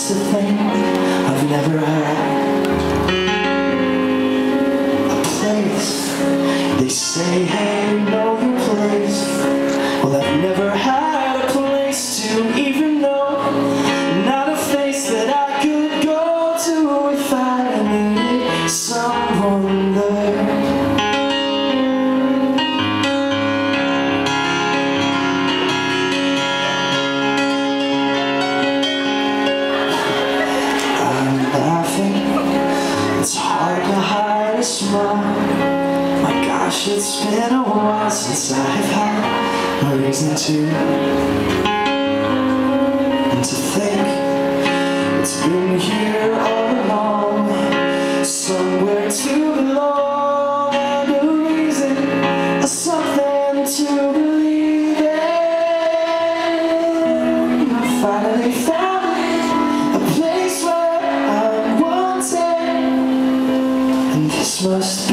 It's a thing I've never had. A place, they say, hey, know your place. Well, I've never had a place to even know. Not a face that I could go to if I needed someone there. It's hard to hide a smile. My gosh, it's been a while since I've had a reason to. And to think it's been here all along, somewhere to belong, and a reason, or something to believe in. I finally found a place where I wanted. This must